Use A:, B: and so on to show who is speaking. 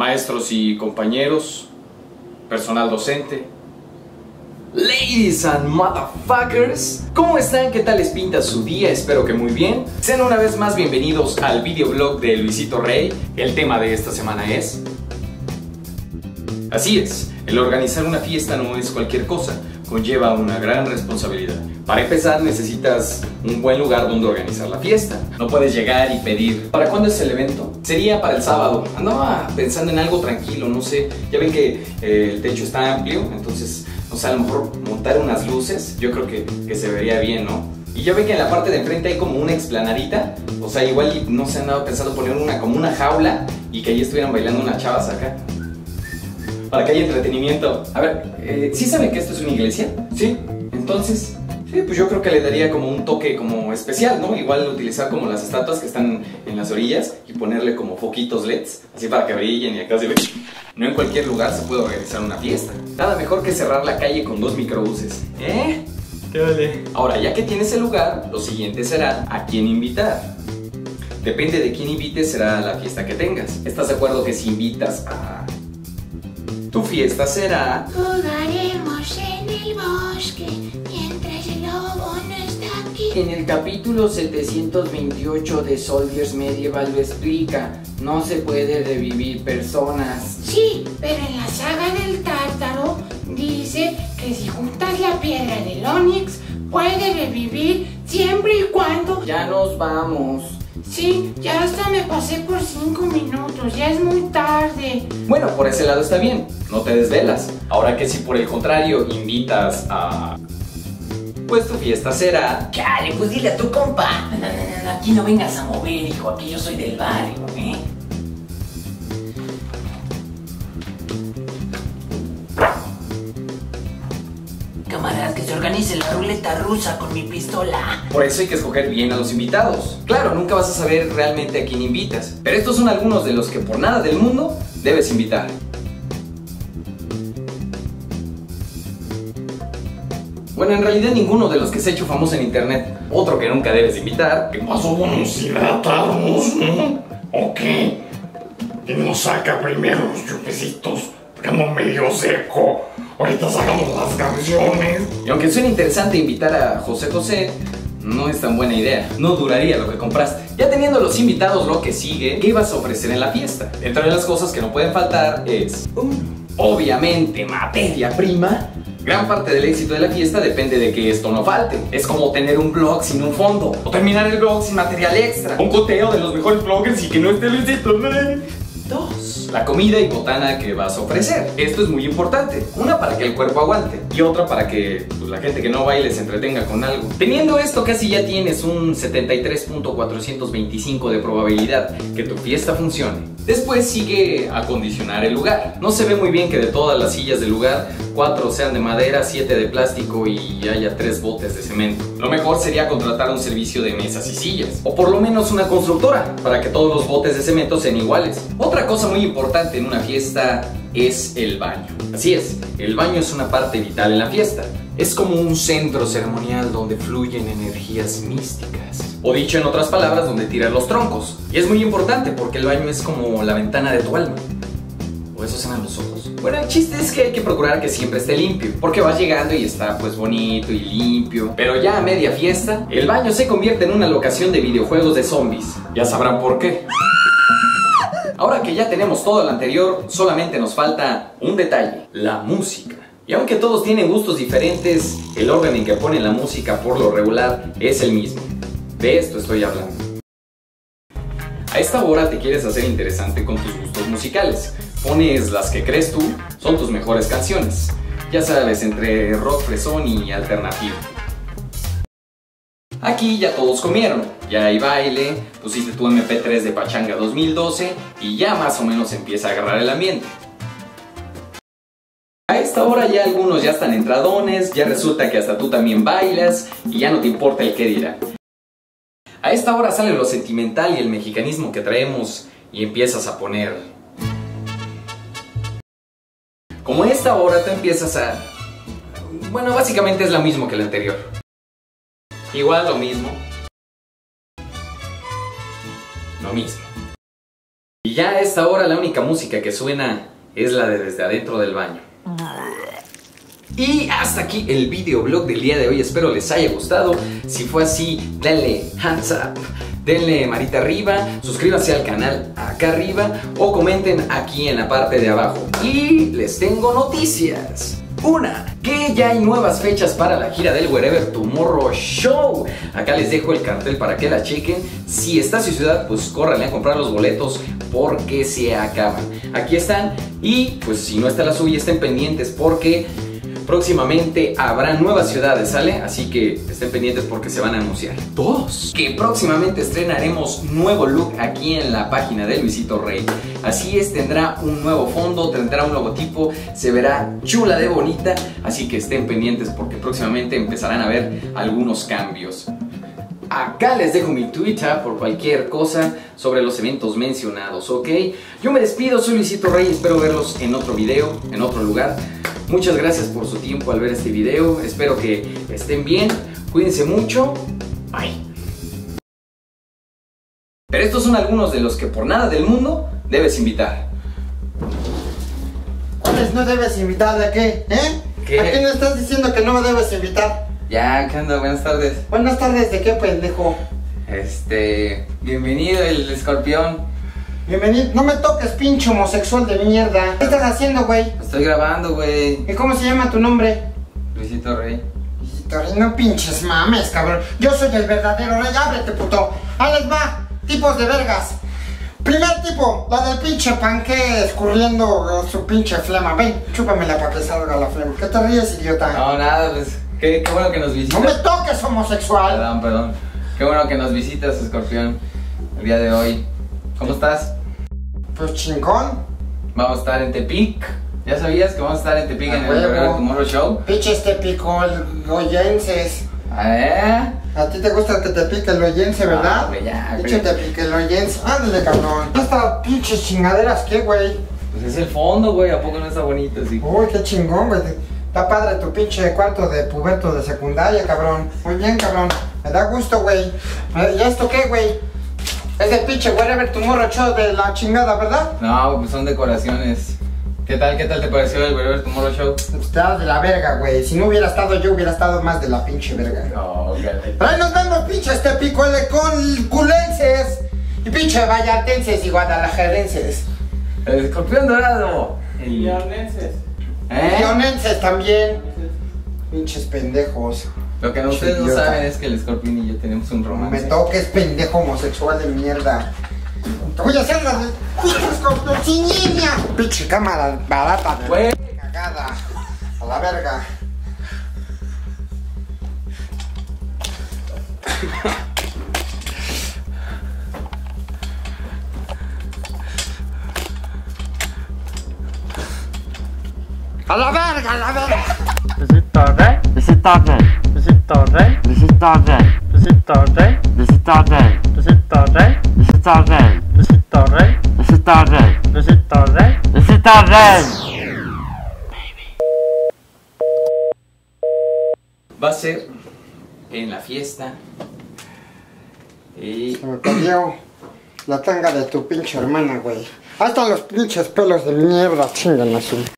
A: maestros y compañeros, personal docente, ladies and motherfuckers, ¿cómo están? ¿Qué tal les pinta su día? Espero que muy bien. Sean una vez más bienvenidos al videoblog de Luisito Rey. El tema de esta semana es... Así es, el organizar una fiesta no es cualquier cosa, conlleva una gran responsabilidad. Para empezar necesitas un buen lugar donde organizar la fiesta. No puedes llegar y pedir, ¿para cuándo es el evento? Sería para el sábado. Andaba pensando en algo tranquilo, no sé. Ya ven que el techo está amplio, entonces, no sé, a lo mejor montar unas luces, yo creo que se vería bien, ¿no? Y ya ven que en la parte de enfrente hay como una explanadita. O sea, igual no se han dado pensando poner como una jaula y que ahí estuvieran bailando unas chavas acá. Para que haya entretenimiento. A ver, ¿sí saben que esto es una iglesia? Sí. Entonces, sí, pues yo creo que le daría como un toque como especial, ¿no? Igual utilizar como las estatuas que están en las orillas y ponerle como foquitos LEDs, así para que brillen y acá se ve. No en cualquier lugar se puede organizar una fiesta. Nada mejor que cerrar la calle con 2 microbuses. ¿Eh? ¿Qué vale? Ahora, ya que tienes el lugar, lo siguiente será a quién invitar. Depende de quién invites será la fiesta que tengas. ¿Estás de acuerdo que si invitas a... Tu fiesta será...
B: Jugaremos en el bosque mientras el lobo no está aquí.
C: En el capítulo 728 de Soldiers Medieval lo explica. No se puede revivir personas.
B: Sí, pero en la saga del Tártaro dice que si juntas la piedra del Onix puede revivir siempre y cuando...
C: Ya nos vamos.
B: Sí, ya hasta me pasé por 5 minutos, ya es muy tarde.
A: Bueno, por ese lado está bien, no te desvelas. Ahora que si por el contrario invitas a... Pues tu fiesta será...
C: Chale, pues dile a tu compa. No, aquí no vengas a mover, hijo, aquí yo soy del barrio, ¿eh? Camaradas, que se organice la ruleta rusa con mi pistola.
A: Por eso hay que escoger bien a los invitados. Claro, nunca vas a saber realmente a quién invitas, pero estos son algunos de los que por nada del mundo debes invitar. Bueno, en realidad ninguno de los que se ha hecho famoso en internet. Otro que nunca debes invitar.
D: ¿Qué pasó? Nos hidratamos, ¿no? ¿O qué? ¿Quién nos saca primero los chupecitos? Porque ando medio seco. Ahorita sacamos las canciones.
A: Y aunque suene interesante invitar a José José, no es tan buena idea. No duraría lo que compraste. Ya teniendo los invitados, lo que sigue, ¿qué vas a ofrecer en la fiesta? Entre las cosas que no pueden faltar es... obviamente, materia prima. Gran parte del éxito de la fiesta depende de que esto no falte. Es como tener un blog sin un fondo, o terminar el blog sin material extra. Un coteo de los mejores bloggers y que no esté Luisito. 2. La comida y botana que vas a ofrecer. Esto es muy importante. Una para que el cuerpo aguante y otra para que la gente que no baile se entretenga con algo. Teniendo esto casi ya tienes un 73.425 de probabilidad que tu fiesta funcione. Después sigue acondicionar el lugar. No se ve muy bien que de todas las sillas del lugar 4 sean de madera, 7 de plástico y haya 3 botes de cemento. Lo mejor sería contratar un servicio de mesas y sillas, o por lo menos una constructora, para que todos los botes de cemento sean iguales. Otra cosa muy importante en una fiesta es el baño. Así es, el baño es una parte vital en la fiesta. Es como un centro ceremonial donde fluyen energías místicas. O dicho en otras palabras, donde tiran los troncos. Y es muy importante porque el baño es como la ventana de tu alma. ¿O esos eran los ojos? Bueno, el chiste es que hay que procurar que siempre esté limpio, porque vas llegando y está pues bonito y limpio. Pero ya a media fiesta, el baño se convierte en una locación de videojuegos de zombies. Ya sabrán por qué. Ahora que ya tenemos todo lo anterior, solamente nos falta un detalle: la música. Y aunque todos tienen gustos diferentes, el orden en que ponen la música por lo regular es el mismo. De esto estoy hablando. A esta hora te quieres hacer interesante con tus gustos musicales. Pones las que crees tú son tus mejores canciones. Ya sabes, entre rock fresón y alternativo. Aquí ya todos comieron, ya hay baile, pusiste tu MP3 de Pachanga 2012 y ya más o menos empieza a agarrar el ambiente. A esta hora ya algunos ya están entradones, ya resulta que hasta tú también bailas y ya no te importa el qué dirá. A esta hora sale lo sentimental y el mexicanismo que traemos y empiezas a poner... Como a esta hora tú empiezas a... Bueno, básicamente es lo mismo que el anterior. Igual lo mismo. Lo mismo. Y Y ya a esta hora la única música que suena es la de Desde Adentro del Baño. Y hasta aquí el videoblog del día de hoy, espero les haya gustado. Si fue así, denle hands up, denle manita arriba, suscríbanse al canal acá arriba o comenten aquí en la parte de abajo. Y les tengo noticias. Una, que ya hay nuevas fechas para la gira del Wherever Tomorrow Show. Acá les dejo el cartel para que la chequen. Si está en su ciudad, pues córranle a comprar los boletos porque se acaban. Aquí están y pues si no está la suya, estén pendientes porque próximamente habrá nuevas ciudades, ¿sale? Así que estén pendientes porque se van a anunciar. Dos, que próximamente estrenaremos nuevo look aquí en la página de Luisito Rey. Así es, tendrá un nuevo fondo, tendrá un logotipo, se verá chula de bonita. Así que estén pendientes porque próximamente empezarán a ver algunos cambios. Acá les dejo mi Twitter por cualquier cosa sobre los eventos mencionados, ¿ok? Yo me despido, soy Luisito Rey, espero verlos en otro video, en otro lugar. Muchas gracias por su tiempo al ver este video, espero que estén bien, cuídense mucho, bye. Pero estos son algunos de los que por nada del mundo debes invitar.
E: ¿Cuáles no debes invitar? ¿De qué? ¿Eh?
A: ¿Qué?
E: ¿A quién le estás diciendo que no me debes invitar?
A: Ya, ¿qué onda? Buenas tardes.
E: Buenas tardes, ¿de qué, pendejo?
A: Bienvenido el escorpión.
E: Bienvenido. No me toques, pinche homosexual de mierda. ¿Qué estás haciendo, güey?
A: Estoy grabando, güey.
E: ¿Y cómo se llama tu nombre?
A: Luisito Rey.
E: No pinches mames, cabrón. Yo soy el verdadero rey, ábrete, puto. Ahí les va, tipos de vergas. Primer tipo, la del pinche panque escurriendo su pinche flema. Ven, chúpamela para que salga la flema. ¿Qué te ríes, idiota?
A: No, nada, pues qué bueno que nos visitas.
E: ¡No me toques, homosexual!
A: Perdón. Qué bueno que nos visitas, escorpión, el día de hoy. ¿Cómo estás?
E: Pues chingón.
A: Vamos a estar en Tepic. ¿Ya sabías que vamos a estar en Tepic en el
E: huevo.
A: Wherever Tomorrow Show?
E: Pinches tepicoyenses.
A: ¿Eh?
E: A ti te gusta que te pique el oyense, ¿verdad?
A: Güey, ya,
E: Pinche
A: güey.
E: te pique el oyense. Ándale, cabrón. Estas pinches chingaderas, ¿qué, güey?
A: Pues es el fondo, güey. ¿A poco no está bonito así?
E: Uy, qué chingón, güey. Está padre tu pinche cuarto de puberto de secundaria, cabrón. Muy bien, cabrón. Me da gusto, güey. ¿Y esto qué, güey? Es el pinche Wherever Tomorrow Show de la chingada, ¿verdad?
A: No, pues son decoraciones. ¿Qué tal te pareció el Wherever Tomorrow Show?
E: Está de la verga, güey. Si no hubiera estado yo, hubiera estado más de la pinche verga.
A: No, gale.
E: Pero ahí nos vemos, pinches con culenses. Y pinche vallartenses y guadalajarenses.
A: El escorpión dorado. El
F: Leonenses.
E: Leonenses también. Pinches pendejos.
A: Lo que ustedes no
E: Idiota.
A: saben es que el escorpión y yo tenemos un
E: No
A: romance.
E: me toques, pendejo homosexual de mierda. Te voy a hacer la de pinches cortociniña. Pinche cámara barata de
A: Güey.
E: cagada. A la verga. A la verga, a la verga.
F: Luisito Rey. Luisito Rey. Luisito Rey. Luisito Rey. Luisito Rey. Luisito Rey. Luisito Rey. Luisito Rey. Luisito Rey. Luisito Rey. Luisito Rey. Luisito Rey.
A: Va a ser en la fiesta. Y
E: Se me perdió la tanga de tu pinche hermana, güey. Hasta los pinches pelos de mierda, chingan así.